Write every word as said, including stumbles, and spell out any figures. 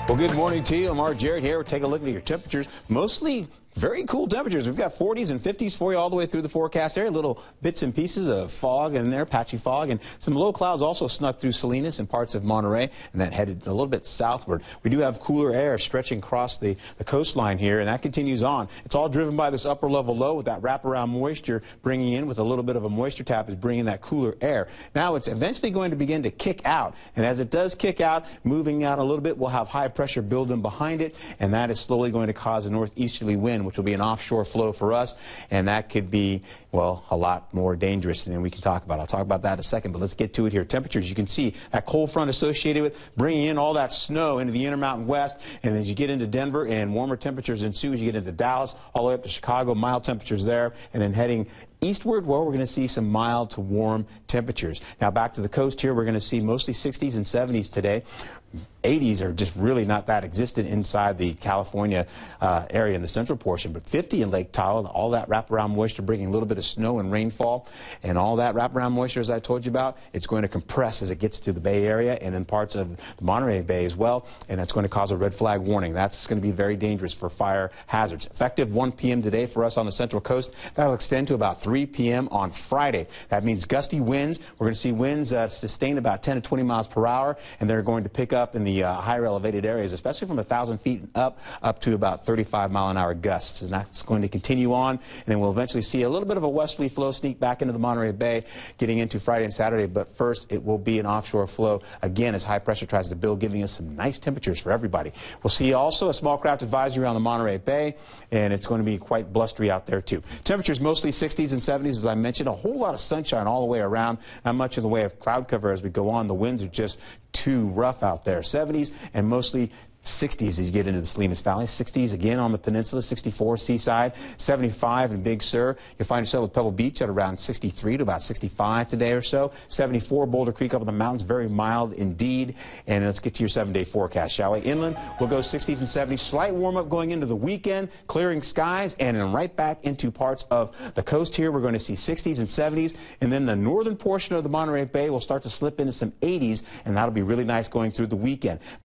Well, good morning to you. I'm Art Jarrett here. We'll take a look at your temperatures. Mostly very cool temperatures. We've got forties and fifties for you all the way through the forecast area. Little bits and pieces of fog in there, patchy fog, and some low clouds also snuck through Salinas and parts of Monterey, and that headed a little bit southward. We do have cooler air stretching across the, the coastline here, and that continues on. It's all driven by this upper level low with that wraparound moisture bringing in with a little bit of a moisture tap is bringing that cooler air. Now it's eventually going to begin to kick out, and as it does kick out, moving out a little bit, we'll have high pressure building behind it, and that is slowly going to cause a northeasterly wind, which will be an offshore flow for us, and that could be, well, a lot more dangerous than we can talk about. I'll talk about that in a second, but let's get to it here. Temperatures, you can see that cold front associated with bringing in all that snow into the Intermountain West, and as you get into Denver, and warmer temperatures ensue as you get into Dallas, all the way up to Chicago, mild temperatures there, and then heading eastward, well, we're going to see some mild to warm temperatures. Now back to the coast here, we're going to see mostly sixties and seventies today. eighties are just really not that existent inside the California uh, area in the central portion, but fifty in Lake Tahoe, all that wraparound moisture bringing a little bit of snow and rainfall, and all that wraparound moisture, as I told you about, it's going to compress as it gets to the Bay Area and in parts of the Monterey Bay as well, and that's going to cause a red flag warning. That's going to be very dangerous for fire hazards. Effective one p m today for us on the central coast. That'll extend to about three p m on Friday. That means gusty winds. We're going to see winds uh, sustain about ten to twenty miles per hour, and they're going to pick up in the uh, higher elevated areas, especially from one thousand feet up, up to about thirty-five mile an hour gusts. And that's going to continue on, and then we'll eventually see a little bit of a westerly flow sneak back into the Monterey Bay getting into Friday and Saturday, but first it will be an offshore flow again as high pressure tries to build, giving us some nice temperatures for everybody. We'll see also a small craft advisory around the Monterey Bay, and it's going to be quite blustery out there too. Temperatures mostly sixties and seventies, as I mentioned. A whole lot of sunshine all the way around, not much in the way of cloud cover as we go on. The winds are just too rough out there. seventies and mostly sixties as you get into the Salinas Valley. sixties again on the peninsula, sixty-four Seaside, seventy-five in Big Sur. You'll find yourself with Pebble Beach at around sixty-three to about sixty-five today or so. seventy-four Boulder Creek up in the mountains, very mild indeed. And let's get to your seven-day forecast, shall we? Inland, we'll go sixties and seventies. Slight warm-up going into the weekend, clearing skies, and then right back into parts of the coast here. We're going to see sixties and seventies, and then the northern portion of the Monterey Bay will start to slip into some eighties, and that'll be really nice going through the weekend.